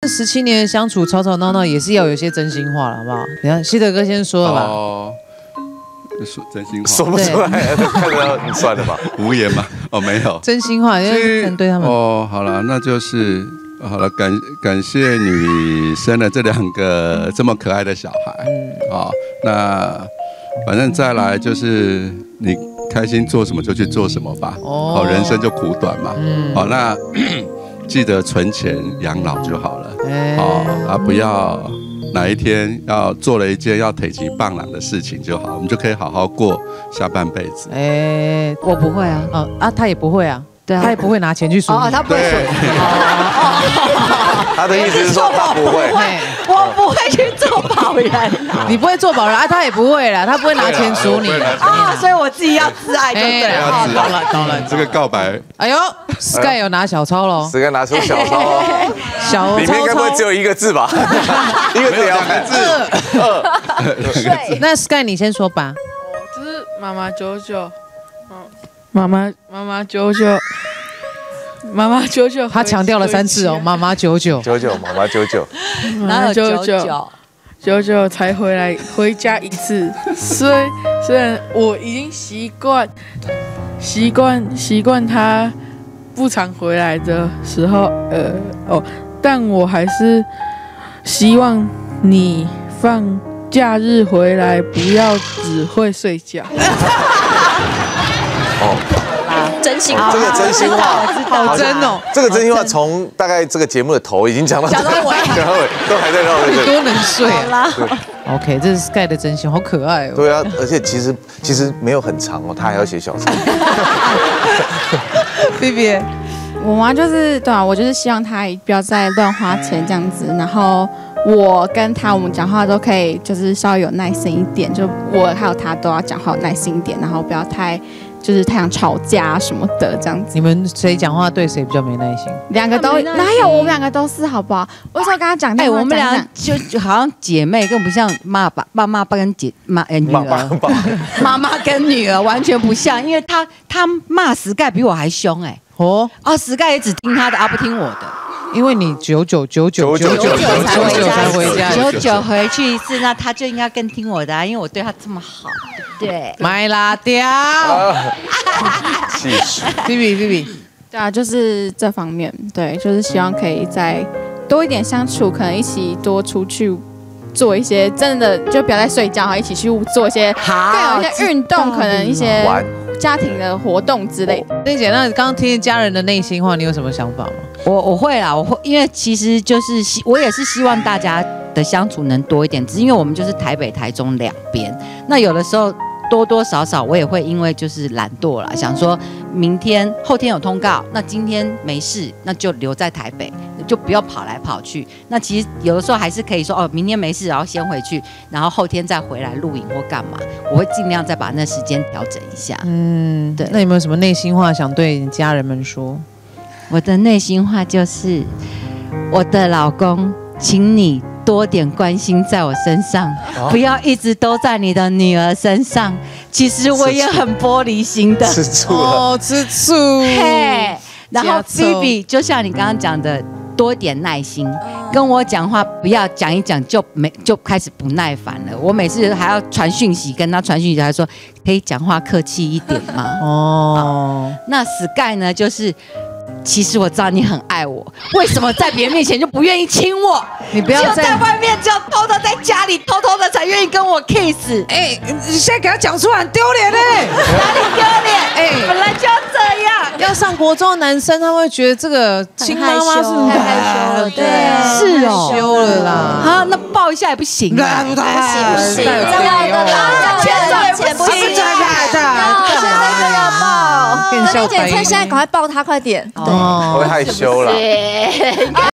17年的相处，吵吵闹闹也是要有些真心话了，好不好？你看，希德哥先说了吧。 哦，说真心话说不出来，看着你算了吧， 无言嘛。哦，没有真心话，因为很对他们。 哦，好了，那就是好了，感谢你生了这2个这么可爱的小孩。好，那反正再来就是你开心做什么就去做什么吧。好，人生就苦短嘛。好，那记得存钱养老就好了。好，不要哪一天要做了一件要腿疾棒朗的事情就好，我们就可以好好过下半辈子。 我不会啊。 他也不会啊。对啊，他也不会拿钱去赎你。 他不会赎。 他的意思是说他不会。 我不会去做保人。 你不会做保人啊？他也不会啦，他不会拿钱赎你。 所以我自己要自爱就对了。 懂了。 这个告白， 哎呦 ，Sky 有拿小抄喽。 Sky 拿出小抄哦。 小抄里面该不会只有1个字吧？1个字也要看字。那 Sky 你先说吧。 就是妈妈99。妈妈99，妈妈99， 他强调了3次哦，妈妈99， 妈妈99， 哪有99 才回家1次，虽然我已经习惯他不常回来的时候，但我还是希望你放假日回来不要只会睡觉。 真心话， 这个真心话好真哦。 这个真心话从大概这个节目的头已经讲到尾，都还在绕。 你多能睡啊 ！OK， 这是 Sky 的真心，好可爱哦。 对啊，而且其实没有很长哦，他还要写小抄。 Vivi， 我妈就是对啊，我就是希望她不要再乱花钱这样子，然后我跟她我们讲话都可以就是稍微有耐心一点，就我还有她都要讲话有耐心一点，然后不要太想吵架什么的这样子。 你们谁讲话对谁比较没耐心 ？2个都哪有？我们2个都是好不好？我说跟她讲， 我们俩就好像姐妹，更不像妈妈跟女儿，妈妈跟女儿完全不像，因为她骂Sky比我还凶Sky 也只听她的不听我的。 因为你99才回家 ，99回去1次，那他就应该更听我的因为我对他这么好，对不对？ 买辣条， 气死 ！Vivi， 对啊，就是这方面，对，就是希望可以再多一点相处，可能一起多出去做一些真的，就不要再睡觉，一起去做一些更有一些运动，可能一些家庭的活动之类的。 丽姐，那刚刚听家人的内心话，你有什么想法吗？ 我会啦，我会，因为其实就是我也是希望大家的相处能多一点，只是因为我们就是台北、台中2边，那有的时候多多少少我也会因为就是懒惰啦，想说明天、后天有通告，那今天没事，那就留在台北，就不要跑来跑去。那其实有的时候还是可以说明天没事，然后先回去，然后后天再回来录影或干嘛，我会尽量再把那时间调整一下。对。 那有没有什么内心话想对你家人们说？ 我的内心话就是，我的老公，请你多点关心在我身上，不要一直都在你的女儿身上。其实我也很玻璃心的， 吃醋了， 吃醋。 然后 Vivi 就像你刚刚讲的，多点耐心，跟我讲话不要讲一讲就开始不耐烦了。我每次还要传讯息，跟他传讯息，还说可以讲话客气一点吗？那 Sky 呢，就是。其实我知道你很爱我，为什么在别人面前就不愿意亲我？ 你不要在外面，只有偷偷在家里偷偷的才愿意跟我 kiss。 你现在给他讲出来很丢脸哪里丢脸？本来就要这样。 要上国中的男生，他会觉得这个亲妈妈是太害羞了， 对， 是哦， 害羞了啦。 好，那抱一下也不行， 不行， 钱不行， 要抱。 丽姐，趁现在赶快抱他，快点。 会害羞了。